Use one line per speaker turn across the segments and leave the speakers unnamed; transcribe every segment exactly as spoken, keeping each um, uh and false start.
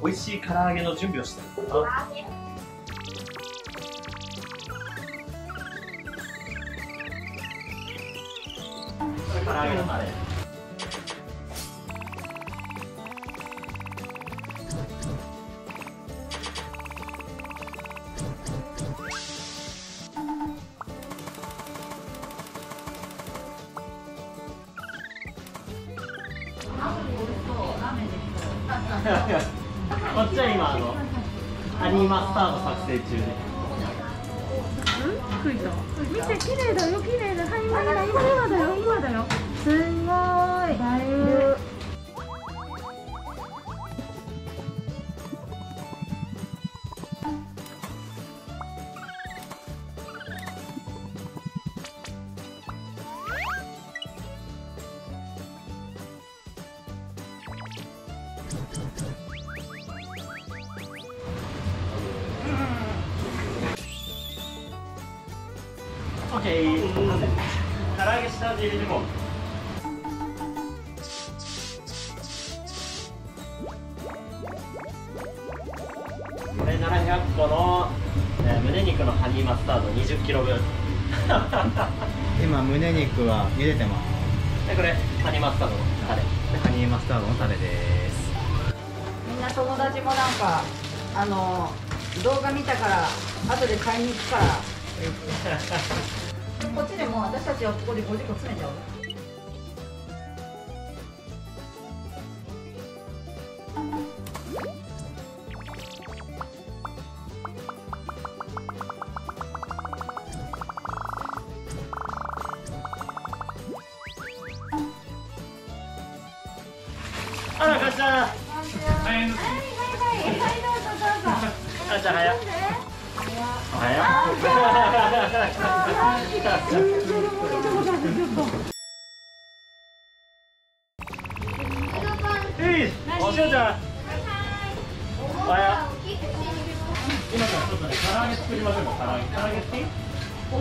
美味しい唐揚げの準備をしてる。唐揚げ。唐揚げのタレ。こっちは今あのハニーマスタード作成中で。
うん？ついた。見て綺麗だよ綺麗だ。はい今今今今だよ今だよ。すごい。だいぶ。
オッケー。唐揚げ下味入れていこう。これななひゃっこの、えー、胸肉のハニーマスタードにじゅっキロぶん。
今胸肉は茹でてます。
でこれハニーマスタードのタレ。
ハニーマスタードのタレです。
みんな友達もなんかあの動画見たから後で買いに行くからこっちでも私たちはここでごじこ詰めちゃおう。
あら、かっちゃん。はい
はいはいはい、はいどうぞどうぞ。
かっちゃん、早っ。早っ。えい、おしおちゃん。早っ。今からちょっとね、唐揚げ作りましょうか。唐揚げ、唐揚げ好き？あ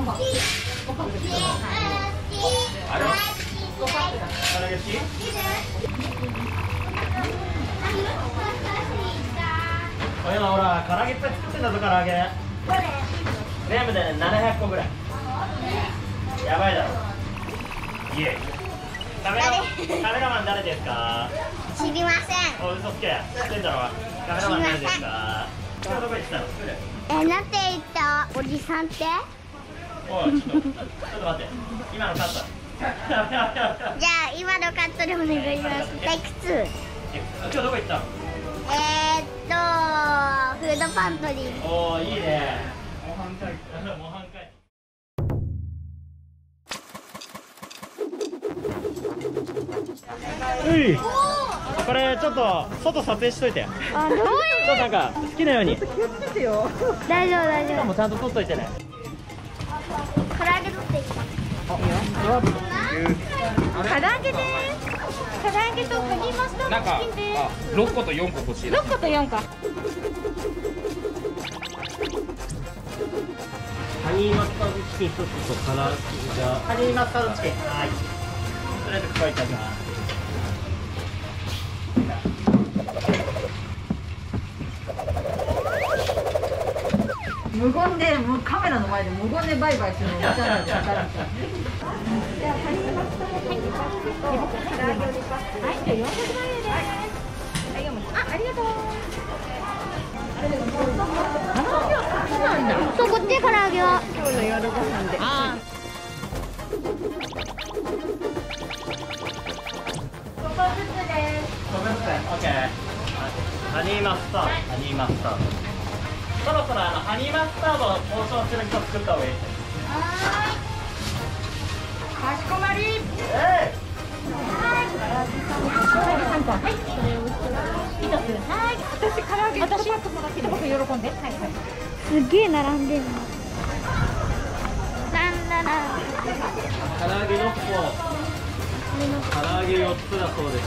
れ？唐揚げ好き？今ほら、唐揚げいっぱい作ってんだぞ、唐揚げ。全部でななひゃっこぐらい。やばいだろ。イエイ。カメラカメラマン誰ですか？
知りません。
お、嘘つけ。知ってんだろ。カメラマン誰ですか？今日どこ行ってたの？
え、なんて言ったおじさんって？
おい、ちょっと、ちょっと待って。今のカット。
じゃあ今のカットでお願いします。テイクツー。
今日どこ行ったの？
えーっとフードパントリー。
おー、いいね。模範解模範解。うい。これちょっと外撮影しといて。
あ、どういう？
ちょっとなんか好きなように。
気をつけてよ。
大丈夫大丈夫。
今もちゃんと撮っといてね。
唐揚げ取っていい？
唐揚げです。唐揚げとハニーマスタードチキンです。
ろっことよんこ欲しい。
ろっことよんこ。
ハニーマスタードチキン一つと唐揚げじゃハニーマスタードチキン。はい。とりあえずここいただきます。
無言でもうカメラの前で無言でバイバイするのおじゃないですか。じゃあハニーマスタードチキン。はい、じゃあよんひゃくまんえんです。はい、あ、ありがとう。なんだ。
そう、こっち唐揚げは。
今日の夜ご飯で。ああ。ごこずつです。
ごめんなさい。オッケー。ハニーマスタード、ハニーマスタード。そろそろあのハニーマスタードを交渉する人作った方がいい。
はーい。かしこまり。
えい。
はい。三個。はい。それを一つ。はい。私唐揚げ私は友達で僕喜んで。はいはい。
すげえ並んでるの。なんだな。
唐揚げろっこ。唐揚げよっつだそうです。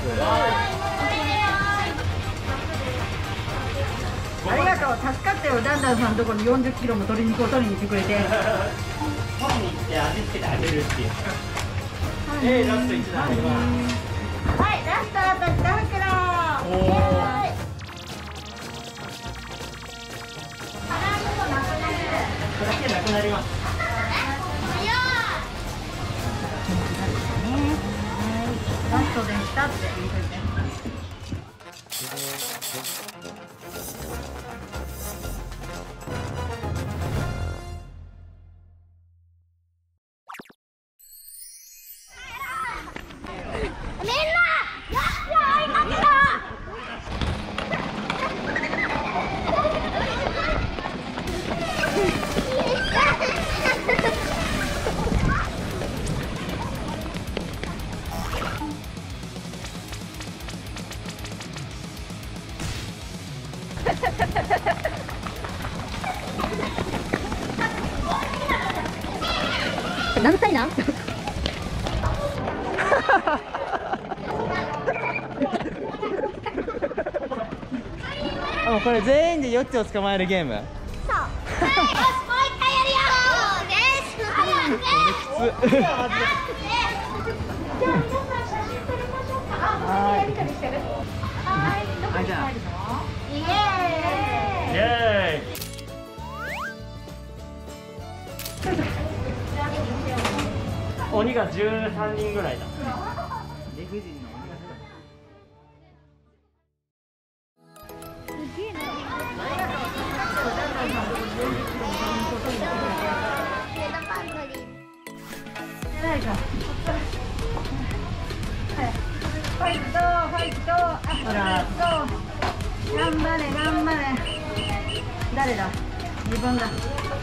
ありがとう、助かったよ。ダンダンさんのところによんじゅっキロも鶏肉を取りに来てくれて。
取りに行って味付けてあげるっていう。えー、ラストいちだ。はい、
ラスト私ダンクロー。
おー。 くなります。
ラストでしたって言うといて。
みんな、よっしゃ、追いかけろ。何歳なん？
あ、これ全員でヨッチを捕まえるゲーム。
そう。よし、もう一回やるよ。そうです。
きつ。
はい。やりとりしてる。はい。どこに入るの？イエーイ。
イエーイ。鬼がじゅうさんにんぐらいだ。
理不尽な鬼が
偉いじゃん。ファイト、ファイト、あ、ファイト。頑張れ、頑張れ。誰だ？自分だ。